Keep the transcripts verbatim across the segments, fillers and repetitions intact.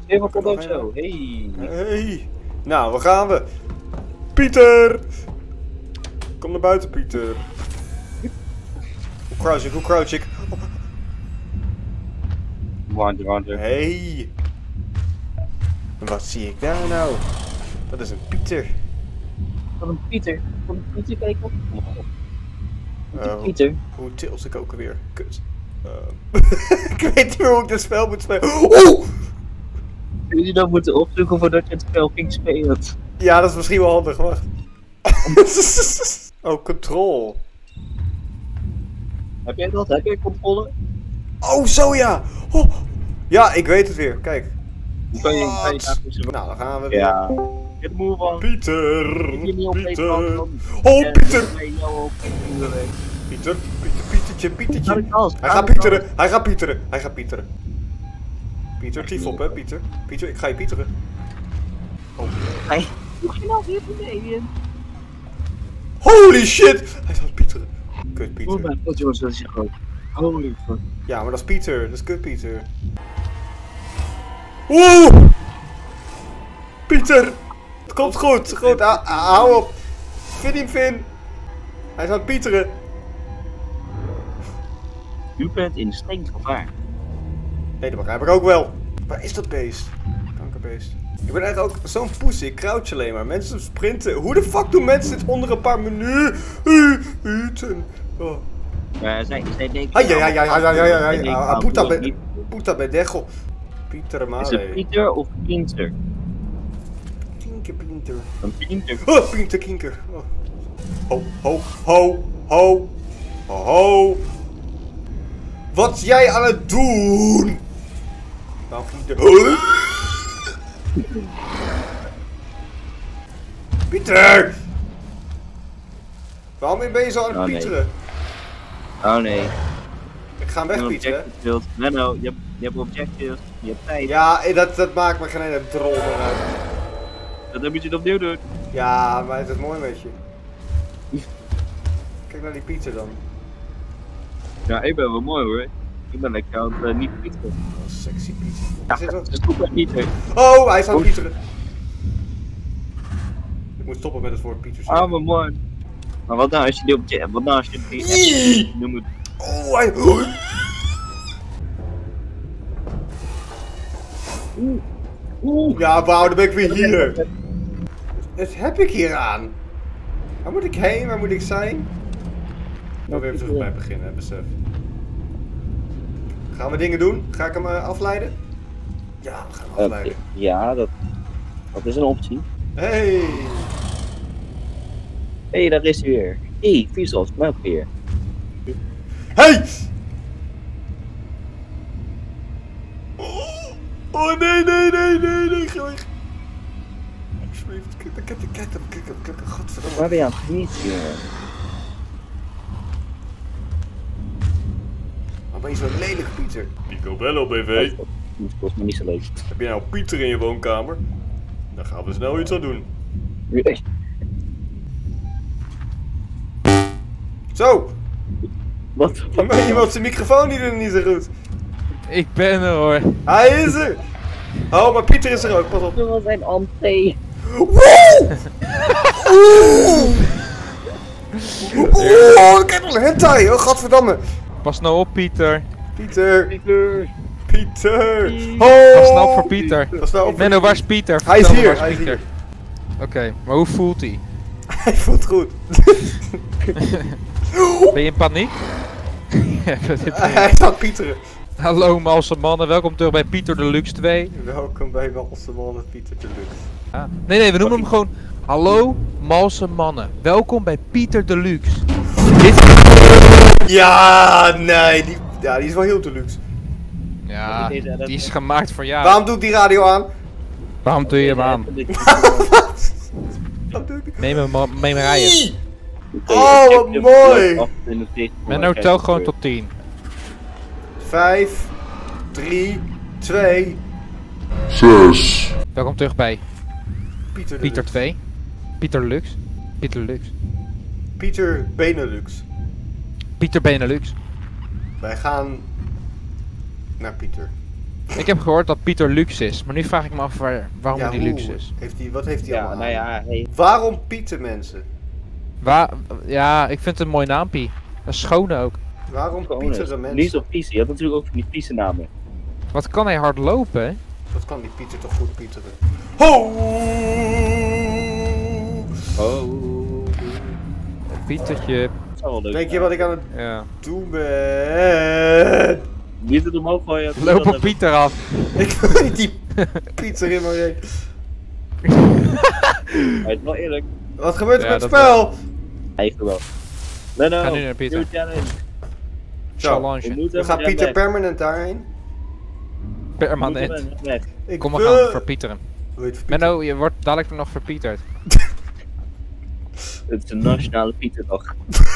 Even komt ook zo. Hey. Hey. Nou, waar gaan we? Pieter! Kom naar buiten, Pieter. Hoe crouch ik? Hoe crouch ik? Oh. Wander, wander. Hey. En wat zie ik daar nou? Dat is een Pieter. Wat een Pieter. Wat een Pieter kijken. Oh, God. Wat een Uh, Pieter. Hoe tils ik ook alweer? Kut. Uh, ik weet niet meer hoe ik dit spel moet spelen. Oh! Kun je dan moeten opzoeken voordat je het spel ging spelen? Ja, dat is misschien wel handig, wacht. Oh, control. Heb jij dat? Heb jij controle? Oh, zo ja! Oh. Ja, ik weet het weer, kijk. Hoe kan je, kan je daar tussen... Nou, dan gaan we weer. Ja. Get move on. Pieter! Ik niet op Pieter! Oh, Oh, Pieter! Pieter! Pieter, Pieter, Pietertje, Pietertje. Hij Hij gaat pieteren, hij gaat pieteren, hij gaat pieteren. Pieter, tief op hè, Pieter. Pieter, ik ga je pieteren. Oh. Hij... Doe je nou weer beneden? Holy shit! Hij gaat pieteren. Kut, Oh Pieter. mijn god jongens, dat is echt groot. Holy fuck. Ja, maar dat is Pieter, dat is kut, Pieter. Oeh! Pieter! Het komt goed, goed, hou, hou op. Vin hem, Vin. Hij is aan het pieteren. U bent in streng gevaar. Nee, dat begrijp ik ook wel. Waar is dat beest? Kankerbeest. Ik ben eigenlijk ook zo'n poes, ik crouch alleen maar. Mensen sprinten. Hoe de fuck doen mensen dit onder een paar minuten? Oh. Uh, zij, zij denken... Ah, ja, ja, ja, ja, ja, ja, ja, Zij ja. denken, Ah, nou, Puta doe dat be- niet. Puta bedegel. Pieter Is Male. het Pieter of Pinter? Kinker, Pieter. Een Pinter. Oh, Pieter, kinker. Oh. Ho, ho, ho, ho. Ho, ho. Wat is jij aan het doen? Nou, Pieter. Oh. Pieter! Waarom ben je zo aan het Oh, nee. pieteren? Oh nee. Ik ga hem Je hebt wegpieteren. objectives wilt. Nee, nou, je hebt, je hebt objectives. Je hebt tijd. Ja, eh, dat, dat maakt me geen ene drol meer uit. Dat moet je het opnieuw doen. Ja, maar het is mooi met je. Kijk naar die Pieter dan. Ja, ik ben wel mooi hoor. Ik ben lekker aan het uh, niet pieteren. Oh, sexy Pieter. Ja, Is dit wat? dat is goed bij Pieter. Oh, hij is aan het Oei. pieteren. Ik moet stoppen met het woord Pieter. Ah, maar mooi. Maar wat nou als je die op wat nou als je die Ie! nu moet... Oh, hij... Oeh. Oeh. Ja, wauw, dan ben ik weer hier. Wat heb ik hier aan? Waar moet ik heen? Waar moet ik zijn? Nou, weer even terug bij het begin, hè, besef. Gaan we dingen doen? Ga ik hem uh, afleiden? Ja, we gaan hem Uh, afleiden. ja, dat, dat is een optie. Hey! Hé, hey, daar is hij weer. Hé, hey, Vizos, melkveer. Hey! Oh nee, nee, nee, nee, nee, ga weg. Alsjeblieft, kijk, kijk, kijk, kijk, kijk, kijk, kijk, godverdomme. Waar ben je aan het genieten, jongen? Waar ben je zo lelijk, Pieter? Nico Bello, B V. Dat kost me niet zo leuk. Heb je nou Pieter in je woonkamer? Dan gaan we snel iets aan doen. Zo! Wat? Iemand zijn microfoon die doet het niet zo goed. Ik ben er hoor. Hij is er! Oh, maar Pieter is er ook, pas op. Dat was zijn entree. Woe! Oeh! Oeh, kijk nog een hentai, oh godverdamme. Pas nou op, Pieter. Pieter, Pieter. Pieter. Pas nou op Oh! voor Pieter. Pas nou op. Menno, waar is Pieter? Hij is Vertel me, hier, waar hij is Pieter? Oké, maar hoe voelt hij? Hij voelt goed. Ben je in paniek? Ja, dat is- Hij gaat pieteren. Hallo malse mannen, welkom terug bij Pieter Deluxe twee. Welkom bij Walse Mannen, Pieter Deluxe. Ah. Nee, nee, we noemen hem gewoon Hallo malse mannen, welkom bij Pieter Deluxe. Dit... Ja, nee, die, ja, die is wel heel deluxe. Ja, die is gemaakt voor jou. Waarom doe ik die radio aan? Waarom doe je hem aan? Waarom doe ik die? Neem hem ma- mee maar rijden. Ie! Oh, wat mooi! Menno, tel gewoon tot tien. Vijf, drie, twee, Zes. Welkom terug bij Pieter Pieter Deluxe. twee. Pieter Deluxe. Pieter Deluxe. Pieter Benelux. Pieter Benelux. Wij gaan naar Pieter. Ik heb gehoord dat Pieter luxe is, maar nu vraag ik me af waar, waarom Ja, hij hoe? luxe is. Heeft hij, wat heeft hij Ja, allemaal nou ja, hey. Waarom Pieter, mensen? Waar, ja, ik vind het een mooi naampie. Een schone ook. Waarom Gewoon pieteren eens. mensen? Niet zo vies. Je hebt natuurlijk ook van die vieze namen. Wat kan hij hard lopen, hè? Dat kan die Pieter toch goed pieteren? Ho! Oh. Pietertje. Dat zou wel leuk Denk je zijn. wat ik aan het Ja. doen ben? Niet het omhoog gooien. Loop op Pieter af. Ik wil niet die Pieter in mijn reet. Hij is wel eerlijk. Wat gebeurt er Ja, met het dat spel? Eigenlijk wel. Leno, Ga nu naar Pieter. nieuwe challenge. Zo, We Challenge. moeten we gaan hem Pieter weg. permanent daarheen. We Permanent. moeten hem weg. Ik Kom, we wil- gaan verpieteren. Hoe heet het, Pieter? Menno, je wordt dadelijk nog verpieterd. Het is de nationale Pieterdag.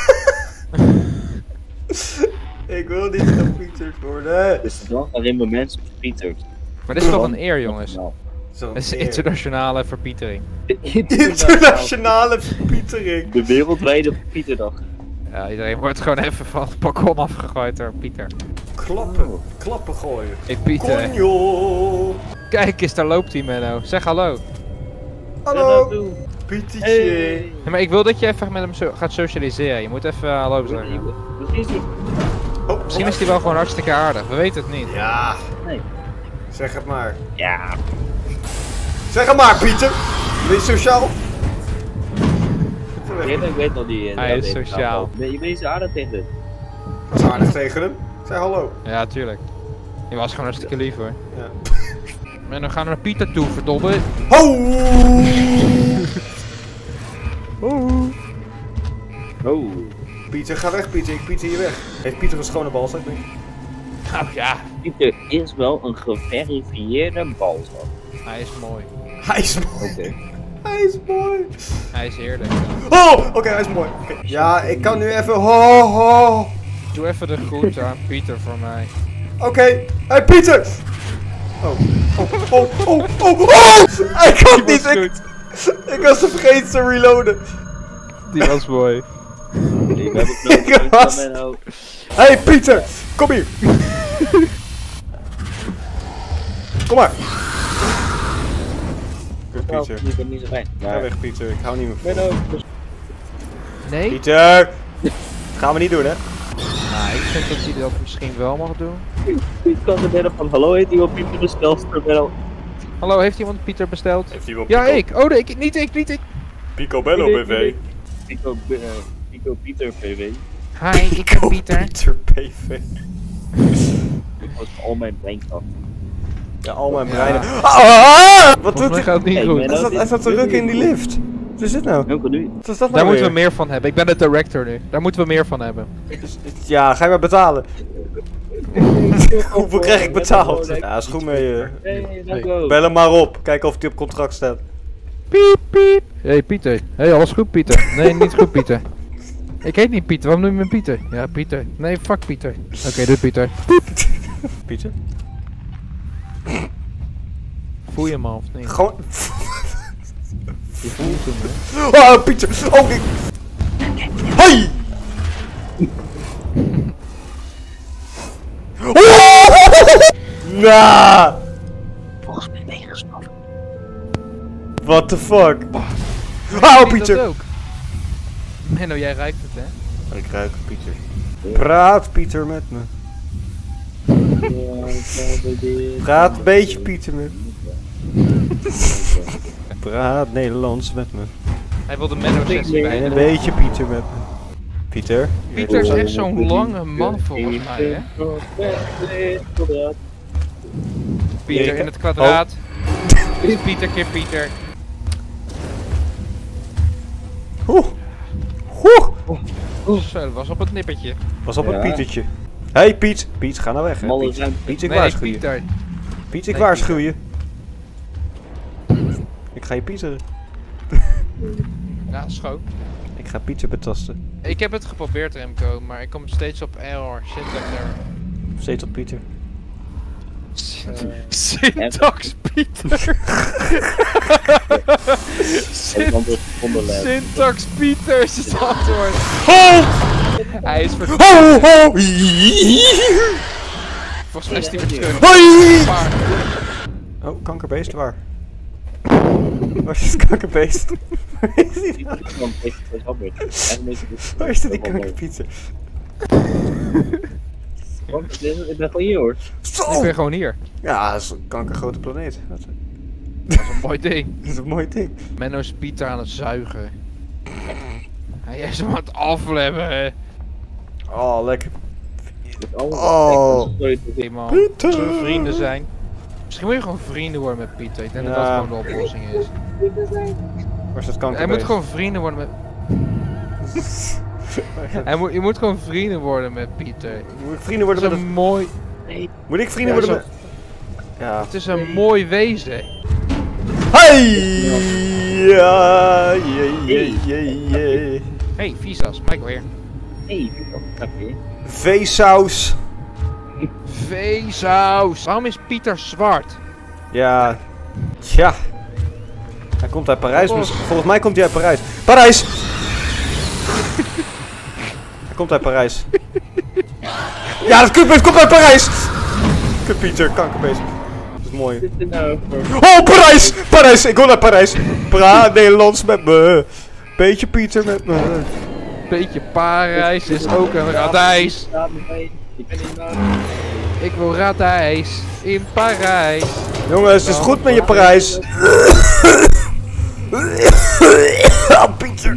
Ik wil niet gepieterd worden. Het is de dag waarin we mensen verpieterd. Maar dit is toch een eer, jongens. Nou, Zo'n Het is een eer. internationale verpietering. de Internationale verpietering. De wereldwijde Pieterdag. Ja, iedereen wordt gewoon even van het balkon afgegooid door Pieter. Klappen. Oh. Klappen gooien. Hey Pieter, Conjo. kijk eens, daar loopt hij, Menno. Zeg hallo. Hallo. Hey. Pietertje. Ja, maar ik wil dat je even met hem so- gaat socialiseren. Je moet even uh, hallo zeggen. Misschien is hij... Oh, Misschien is hij wel gewoon hartstikke aardig. We weten het niet. Ja, Nee. zeg het maar. Ja. Zeg het maar, Pieter. Ben je sociaal? Ik ik weet nog niet. Hij is sociaal. Je bent zo aardig tegen dit. Dat is aardig tegen hem. Zeg hallo. Ja, tuurlijk. Je was gewoon hartstikke lief hoor. Ja. En dan gaan we naar Pieter toe, verdomme. Ho! Oh. Pieter, ga weg, Pieter. Ik Pieter je weg. Heeft Pieter een schone balzak? Denk ik? Nou ja, Pieter is wel een geverifieerde balzak. hij is mooi. Hij is mooi. Oké. Hij is mooi. Hij is heerlijk. Oh, oké, hij is mooi. Oké. Ja, ik kan nu even. Ho, ho. Doe even de groeten aan Pieter voor mij. Oké. Hey, Pieter. Oh, oh, oh, oh, oh, oh. Hij kan niet. Ik, ik was te vergeten te reloaden. Die was mooi. Ik heb het Ik nodig. was- Ik ben ook. Hey, Pieter. Kom hier. Kom maar. Goed, Nou, Pieter. ik ben niet zo fijn. Ga Maar weg, Pieter. Ik hou niet meer ik van. ben ook. Nee? Pieter. Gaan we niet doen, hè? Nou, ik vind dat hij dat misschien wel mag doen. Ik kan er binnen van hallo heet iemand Pieter besteld. Terwijl. Hallo, heeft iemand Pieter besteld? Heeft iemand Ja, ik. Oh, nee, ik. Niet ik, niet ik. Picobello B V. Pico, eh, Pico Pieter P W. Hi, ik ben Pieter. Pieter P V. Ik was al mijn breinkracht. Ja, al mijn Ja. breinen. Ah, wat Volgens doet mij hij? gaat het niet Hey, goed. man. Hij staat, hij staat te rukken in die lift. Wat is dit nou? Welke nu? Wat is dat nou Daar moeten we weer? meer van hebben. Ik ben de director nu. Daar moeten we meer van hebben. Ja, ga je maar betalen. Hoeveel krijg ik betaald? Ja, is goed mee. eh. Hey, let's go. Bel hem maar op. Kijk of hij op contract staat. Piep, piep. Hey Pieter. Hey, alles goed Pieter? Nee, niet goed Pieter. Ik heet niet Pieter, waarom noem je me Pieter? Ja, Pieter. Nee, fuck Pieter. Oké, doe Pieter. Pieter? Voel je hem al of niet? Gewoon. Je voelt hem, hè? Oh, Pieter! Oh, ik. Hoi! Oh! Nah! Volgens mij meegesnapt. What the fuck? Oh, Hou, ik denk Pieter! dat ook. Menno, jij ruikt het, hè? Ik ruik Pieter. Praat, Pieter, met me. Praat een beetje, Pieter, met me. Praat Nederlands met me. Hij wil de Menno sessie En bij een beetje, Pieter, met me. Pieter? Pieter is echt zo'n lange man volgens mij, hè? Pieter in het kwadraat. Is Pieter keer Pieter. Oeh. Oeh. Zo, dat was op het nippertje. Was op een Ja. Pietertje. Hey Piet. Piet, ga nou weg. Hè, Malle Piet. ruimte. Piet, ik Nee, waarschuw je. Pieter. Piet, ik Nee, waarschuw je. Ik ga je pieteren. Ja, schoon. Ik ga Pieter betasten. Ik heb het geprobeerd, Remco, maar ik kom steeds op error. Syntax error. Steeds op Pieter. Syntax Pieter. Ik want het onderlijf. Syntax Pieter is het antwoord. Ho! Hij is ver... Ho! Ho! Volgens mij is die weer terug. Hoi! Paard. Oh, kankerbeest, waar? Waar is het kankerbeest? Waar is die? Die is dan echt wel weer. En is het- Waar is die kankerpieter? Want Ik ben gewoon hier hoor. Zo! Ik ben gewoon hier. Ja, dat is een kankergrote planeet. Dat is, Dat is een mooi ding. dat is een mooi ding. Menno is Pieter aan het zuigen. Hij is hem aan het aflemmen. Oh, lekker. Met alle Oh. sorry, dat Hey ik- man, Pieter. als we vrienden zijn. Misschien moet je gewoon vrienden worden met Pieter. Ik denk dat dat Ja. gewoon de oplossing is. Waar is dat Hij kankerbeest? moet gewoon vrienden worden met... Hij moet, je moet gewoon vrienden worden met Pieter. Moet ik vrienden Het worden is met een mooi... Nee, Moet ik vrienden Ja, worden met... Ja. Het is een mooi wezen. Hey! Ja, jee, jee, jee, jee. Hey, Visas, Michael hier. nee, dat weer. Veesaus. Veesaus. Waarom is Pieter zwart? Ja. Tja. Hij komt uit Parijs. Oh. mis- Volgens mij komt hij uit Parijs. Parijs! Hij komt uit Parijs. Ja, dat kutbeest komt uit Parijs! Kut Pieter, kankerbeest. Dat is mooi. Wat is dit nou voor... Oh, Parijs! Parijs! Ik wil naar Parijs! Praat Nederlands met me. Beetje Pieter met me. Beetje Parijs is ook een radijs. Ja, nee, ik ben niet nou. Ik wil radijs in Parijs. Jongens, het is goed met je Parijs. Oh, Pieter.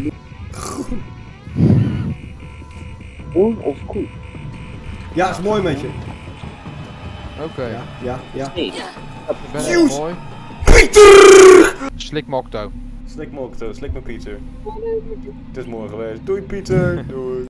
Groen of koe? Ja, is mooi met je. Oké, Ja, ja. Nee. ik ben Zeus. heel mooi. Pieter! Slik Mokto. Slik me ook, slik me Pieter. Het is mooi geweest. Doei Pieter. Doei.